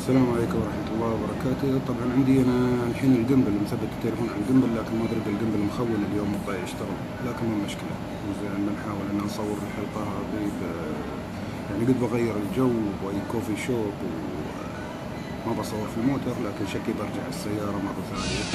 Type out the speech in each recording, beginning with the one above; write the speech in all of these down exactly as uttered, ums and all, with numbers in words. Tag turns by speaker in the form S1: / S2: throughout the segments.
S1: السلام عليكم ورحمة الله وبركاته. طبعا عندي أنا الحين الجنبل مثبت التليفون على الجنبل، لكن ما أدري بالجنبل مخون اليوم وضايع يشتغل، لكن مو مشكلة. زين بنحاول إن نصور الحلقة هذه ب... يعني قد بغير الجو وباي كوفي شوب وما بصور في الموتر، لكن شكلي برجع السيارة مرة ثانية.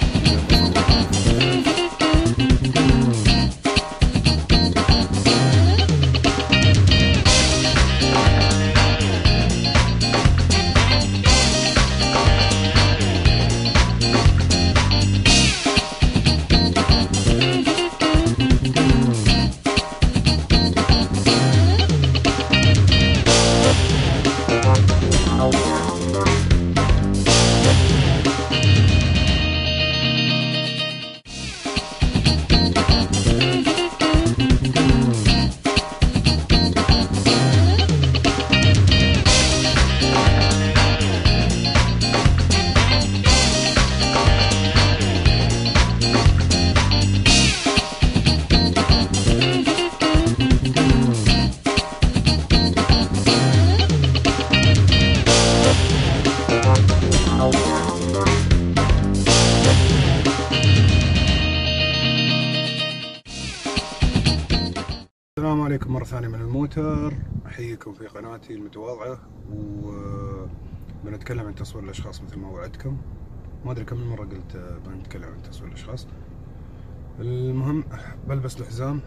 S1: السلام عليكم مرة ثانية من الموتر، أحييكم في قناتي المتواضعة، وبنتكلم عن تصوير الأشخاص مثل ما وعدتكم. ما أدري كم مرة قلت بنتكلم عن تصوير الأشخاص. المهم بلبس الحزام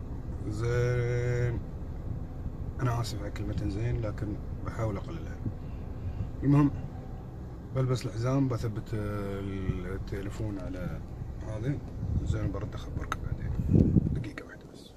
S1: زين. أنا آسف على كلمة زين، لكن بحاول أقللها. المهم بلبس الحزام، بثبت التليفون على هذا زين، برد أخبركم بعدين. دقيقة واحدة بس.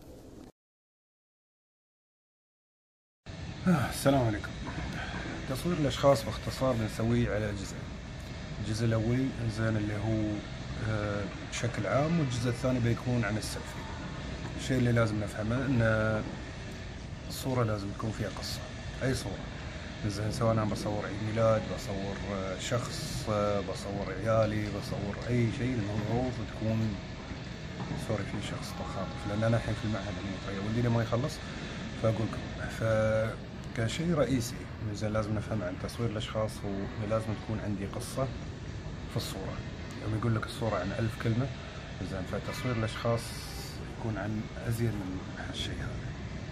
S1: آه السلام عليكم. تصوير الأشخاص باختصار بنسويه على جزئين. الجزء الأول زين اللي هو آه بشكل عام، والجزء الثاني بيكون عن السيلفي. الشيء اللي لازم نفهمه إن الصورة لازم تكون فيها قصة، أي صورة زين، سواء أنا بصور عيد ميلاد، بصور آه شخص، آه بصور عيالي، بصور أي شيء، المفروض تكون سوري في شخص تخاطف، لأن أنا الحين في المعهد الموطئي ولدي لما يخلص، فأقول لكم ف كشيء رئيسي زين لازم نفهم عن تصوير الأشخاص هو إن لازم تكون عندي قصة في الصورة. يوم يقول لك الصورة عن ألف كلمة زين، فتصوير الأشخاص يكون عن أزيد من هالشيء هذا.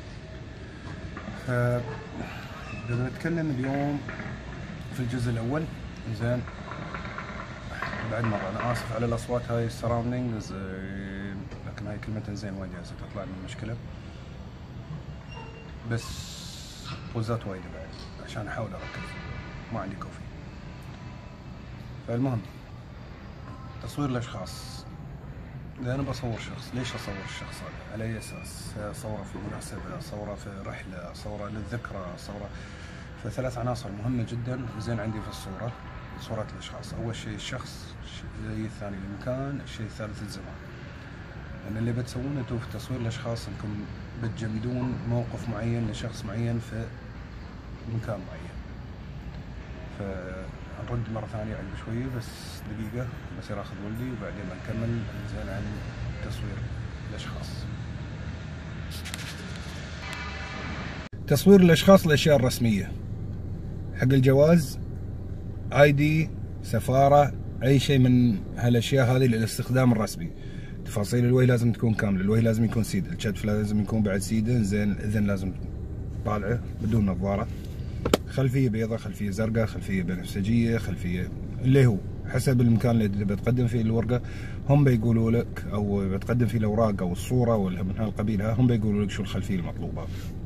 S1: ف بنتكلم اليوم في الجزء الأول زين. بعد مرة أنا آسف على الأصوات هاي السراوندينجز، لكن هاي كلمة زين وايد جالسة تطلع من المشكلة، بس بوزات وايد بعد عشان احاول اركز، ما عندي كوفي. فالمهم تصوير الاشخاص، اذا انا بصور شخص، ليش اصور الشخص هذا؟ على اي اساس؟ اصوره في مناسبة، اصوره في رحلة، اصوره للذكرى، اصوره. فثلاث عناصر مهمة جدا زين عندي في الصورة، صورة الاشخاص. اول شيء الشخص، الشيء الثاني المكان، الشيء الثالث الزمان. لأن اللي بتسوونه انتم في تصوير الاشخاص انكم بتجمدون موقف معين لشخص معين في مكان معين. فنرد مرة ثانية عقب شوية، بس دقيقة بصير اخذ ولدي وبعدين بنكمل زين عن تصوير الاشخاص. تصوير الاشخاص، الاشياء الرسمية حق الجواز، اي دي، سفارة، اي شيء من هالاشياء هذه للاستخدام الرسمي. تفاصيل الوجه لازم تكون كاملة، الوجه لازم يكون سيدة، الكتف لازم يكون بعد سيدة زين، الاذن لازم طالعة بدون نظارة، خلفية بيضاء، خلفية زرقاء، خلفية بنفسجية، خلفية اللي هو حسب المكان اللي بتقدم فيه الورقة. هم بيقولوا لك، او بتقدم فيه الاوراق او الصورة ولا من هالقبيل، هم بيقولوا لك شو الخلفية المطلوبة.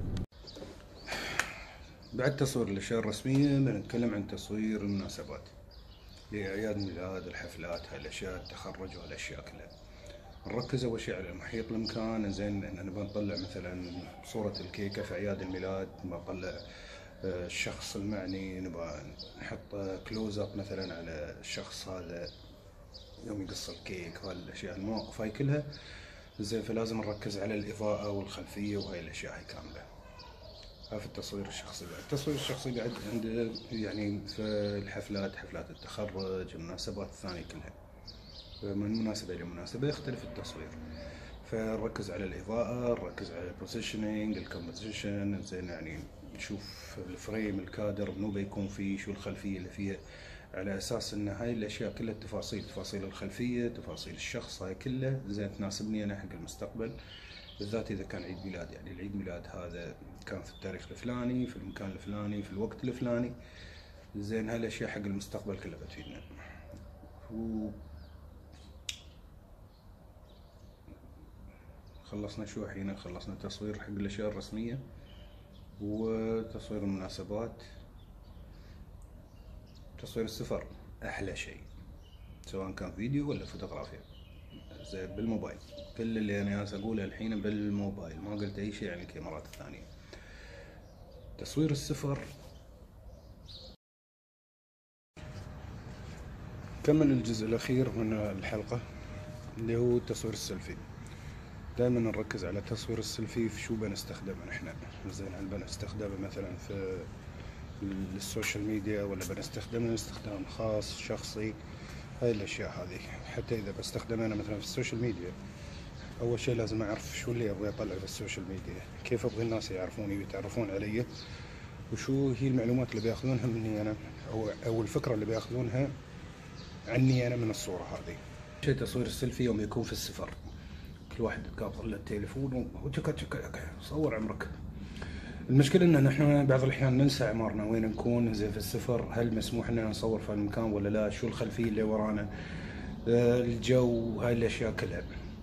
S1: بعد تصوير الاشياء الرسمية بنتكلم عن تصوير المناسبات، لأعياد الميلاد، الحفلات، هالاشياء، التخرج وهالاشياء كلها. نركز اول شيء على محيط المكان زين، ان نبغى نطلع مثلا صورة الكيكة في اعياد الميلاد، نبغى نطلع الشخص المعني، نبغى نحط كلوز اب مثلا على الشخص هذا يوم يقص الكيك، وهالاشياء المواقف هاي كلها زين. فلازم نركز على الاضاءة والخلفية وهاي الاشياء هاي كاملة. هذا في التصوير الشخصي. بعد التصوير الشخصي بعد عند يعني في الحفلات، حفلات التخرج، المناسبات الثانية كلها، من مناسبة إلى مناسبة يختلف التصوير. فنركز على الإضاءة، نركز على البوزيشننج، الكومبوزيشن زين، يعني تشوف الفريم الكادر منو بيكون فيه، شو الخلفية اللي فيها، على اساس ان هاي الاشياء كلها التفاصيل، تفاصيل الخلفية، تفاصيل الشخص، هاي كلها زين تناسبني انا حق المستقبل، بالذات اذا كان عيد ميلاد. يعني العيد ميلاد هذا كان في التاريخ الفلاني، في المكان الفلاني، في الوقت الفلاني، زين هالاشياء حق المستقبل كلها بتفيدنا. و خلصنا شو الحين؟ خلصنا تصوير حق الاشياء الرسمية وتصوير المناسبات. تصوير السفر احلى شيء، سواء كان فيديو ولا فوتوغرافيا، زين بالموبايل. كل اللي انا جالس اقوله الحين بالموبايل، ما قلت اي شيء عن الكاميرات الثانية. تصوير السفر. كمل الجزء الاخير من الحلقة اللي هو تصوير السيلفي. دائما نركز على تصوير السيلفي في شو بنستخدمه نحن. زين هل بنستخدمه مثلا في السوشيال ميديا، ولا بنستخدمه استخدام خاص شخصي؟ هاي الاشياء هذه حتى اذا بستخدمه انا مثلا في السوشيال ميديا، اول شيء لازم اعرف شو اللي ابغى اطلع في السوشيال ميديا، كيف ابغى الناس يعرفوني ويتعرفون علي، وشو هي المعلومات اللي بياخذونها مني انا، او او الفكره اللي بياخذونها عني انا من الصوره هذه. شيء تصوير السيلفي يوم يكون في السفر، كل واحد قاطر له التليفون وتك تك صور عمرك. المشكلة ان نحن بعض الاحيان ننسى اعمارنا وين نكون. زين في السفر هل مسموح لنا نصور في المكان ولا لا؟ شو الخلفية اللي ورانا، الجو، هاي الاشياء كلها.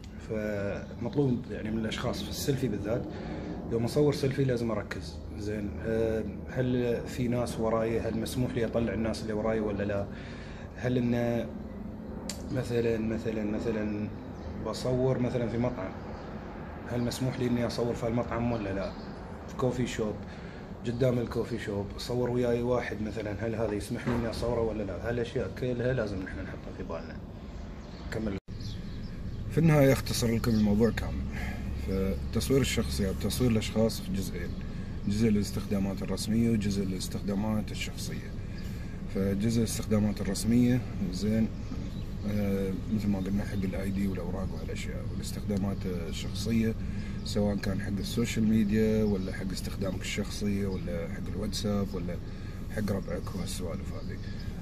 S1: فمطلوب يعني من الاشخاص في السيلفي بالذات، يوم اصور سيلفي لازم اركز. زين هل في ناس وراي؟ هل مسموح لي اطلع الناس اللي وراي ولا لا؟ هل انه مثلا مثلا مثلا بصور مثلا في مطعم، هل مسموح لي اني اصور في المطعم ولا لا؟ في كوفي شوب، قدام الكوفي شوب صور وياي واحد مثلا، هل هذا يسمح لي اني اصوره ولا لا؟ هالاشياء كلها لازم نحن نحطها في بالنا. كمل. في النهاية اختصر لكم الموضوع كامل. فتصوير الشخصيات، تصوير الاشخاص في جزئين، جزء الاستخدامات الرسمية وجزء الاستخدامات الشخصية. فجزء الاستخدامات الرسمية زين آه مثل ما قلنا حق الاي دي والاوراق وهالاشياء، والاستخدامات الشخصية سواء كان حق السوشيال ميديا ولا حق استخدامك الشخصي ولا حق الواتساب ولا حق ربعك وهالسوالف هذه.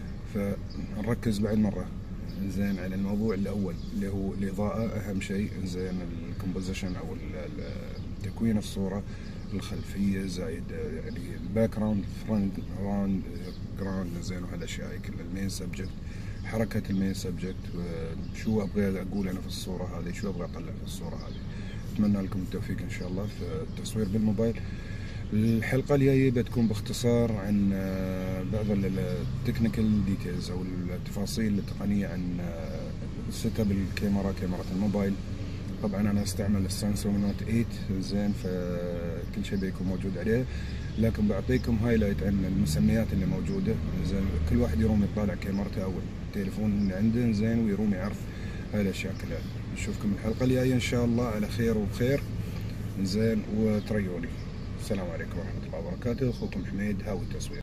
S1: فنركز بعد مرة زين على الموضوع الاول اللي هو الاضاءة، اهم شيء. زين الكومبوزيشن او تكوين الصورة، الخلفية زايد يعني الباك جراوند، فرونت جراوند، جراوند زين وهالاشياء كلها. المين سبجكت، حركة المين سبجكت، شو ابغى اقول انا في الصورة هذه، شو ابغى اطلع في الصورة هذه. اتمنى لكم التوفيق ان شاء الله في التصوير بالموبايل. الحلقة الجاية بتكون باختصار عن بعض التكنيكال ديتيلز او التفاصيل التقنية عن سيت اب الكاميرا، كاميرا الموبايل. طبعا انا استعمل السامسونج نوت ثمانية زين، فكل شيء بيكون موجود عليه، لكن بعطيكم هايلايت عن المسميات اللي موجودة. زين كل واحد يروم يطالع كاميرته او التليفون اللي عنده زين، ويروم يعرف هاي الاشياء كلها. نشوفكم الحلقة الجاية ان شاء الله على خير وبخير زين، وتريوني. السلام عليكم ورحمة الله وبركاته. اخوكم حميد، هاوي التصوير.